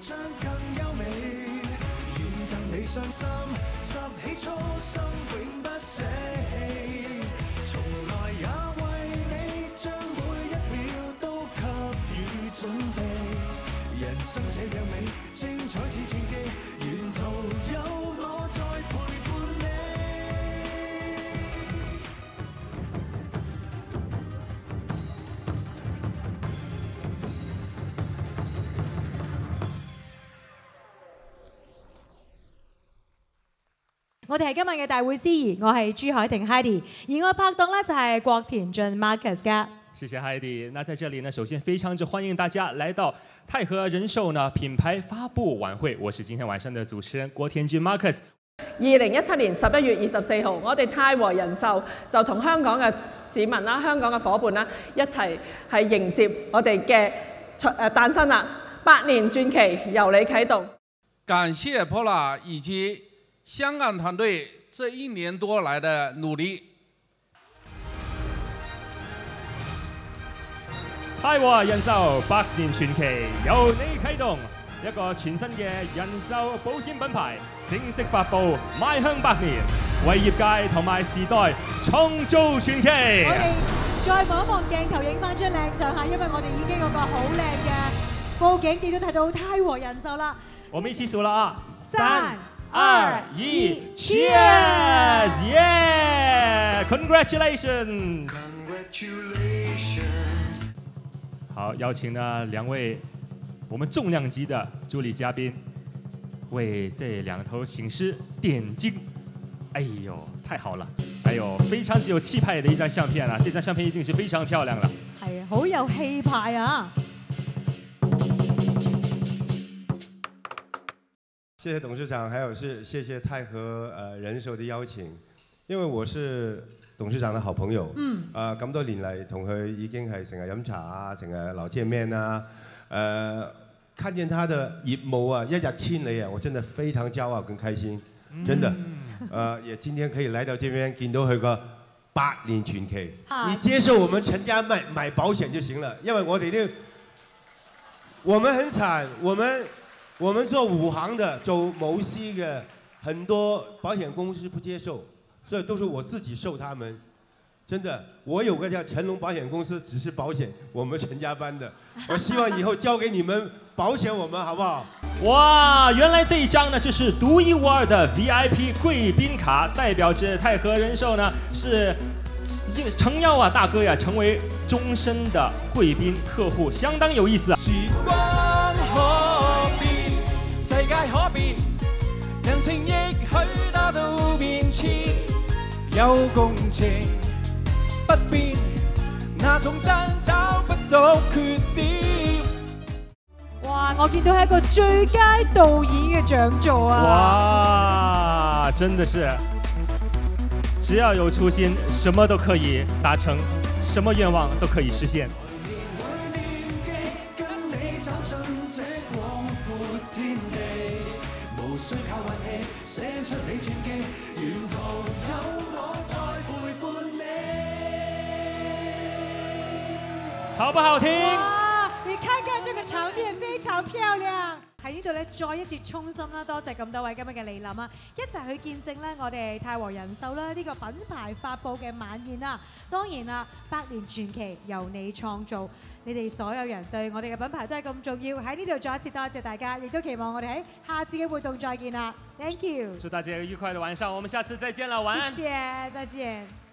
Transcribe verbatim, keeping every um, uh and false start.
將更優美，願贈你信心，拾起初心永不捨棄，從來也為你將每一秒都給予準備。人生這樣美，精彩似傳奇，沿途有我在陪伴你。 我哋係今日嘅大會司儀，我係朱凱婷 Heidi， 而我拍檔咧就係郭田俊 Marcus 噶。 謝謝 Heidi。那在這裡呢，首先非常之歡迎大家來到泰和人壽呢品牌發布晚會。我是今天晚上的主持人郭田俊 Marcus。 二零一七年十一月二十四號，我哋泰和人壽就同香港嘅市民啦、香港嘅伙伴啦一齊係迎接我哋嘅誒誕生啦！百年傳奇由你啟動。 感謝 Paula 以及香港團隊這一年多來的努力。 泰和人壽百年傳奇由你啟動，一個全新嘅人壽保險品牌正式發布，邁向百年，為業界同埋時代創造傳奇。 我哋再望一望鏡頭，影翻張靚相下，因為我哋已經有個好靚嘅佈景，亦都睇到泰和人壽啦。 我們一起數啦啊！ 三二一 ，Cheers！ 耶 ！Congratulations！ 好，邀請呢兩位我們重量級的助理嘉賓，為這兩頭行獅點睛。哎呦，太好了！哎呦，非常之有氣派的一張相片啊！這張相片一定是非常漂亮的。 係啊，好有氣派啊！ 謝謝董事長，還有是謝謝泰和呃人壽的邀請，因為我是董事長的好朋友，嗯，啊咁多年嚟同佢已經係成日飲茶啊，成日老見面啊，呃，看見他的業務啊，一日千里啊，我真的非常驕傲跟開心，真的，呃，也今天可以來到這邊見到佢個百年傳奇，你接受我們陳家買買保險就行了，因為我哋呢，我們很慘，我們。我們做武行的、走謀西的，很多保險公司不接受，所以都是我自己受他們。真的，我有個叫成龍保險公司，只是保險，我們陳家班的。我希望以後交給你們保險我們，好不好？ 哇，原來這一張呢，就是獨一無二的 V I P 貴賓卡，代表着泰和人壽呢是誠邀啊大哥呀，成為終身的貴賓客戶，相當有意思啊。 時光可變，世界可變，人情亦許打到變遷，有共情不變，那種真找不到缺點。 哇！我見到係一個最佳導演嘅獎座啊！哇，真的是，只要有初心，什麼都可以達成，什麼願望都可以實現。好不好聽？ 哇！你看看這個場地非常漂亮。喺呢度咧，再一次衷心啦，多謝咁多位今日嘅蒞臨啊！一齊去見證咧，我哋泰和人壽啦呢個品牌發布嘅晚宴啦。當然啦，百年傳奇由你創造，你哋所有人對我哋嘅品牌都係咁重要。喺呢度再一次多謝大家，亦都期望我哋喺下次嘅活動再見啦。Thank you。 祝大家有愉快的晚上，我們下次再見啦，晚安。 謝謝，再見。